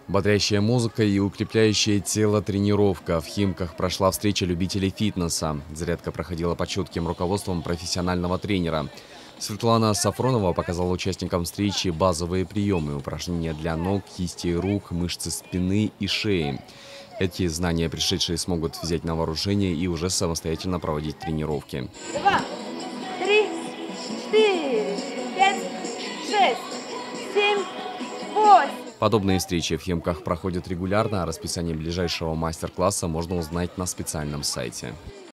Бодрящая музыка и укрепляющее тело тренировка. В Химках прошла встреча любителей фитнеса. Зарядка проходила под чутким руководством профессионального тренера. Светлана Сафронова показала участникам встречи базовые приемы, упражнения для ног, кистей рук, мышцы спины и шеи. Эти знания пришедшие смогут взять на вооружение и уже самостоятельно проводить тренировки. 2, 3, 4, 5, 6, 7, 8. Подобные встречи в Химках проходят регулярно, а расписание ближайшего мастер-класса можно узнать на специальном сайте.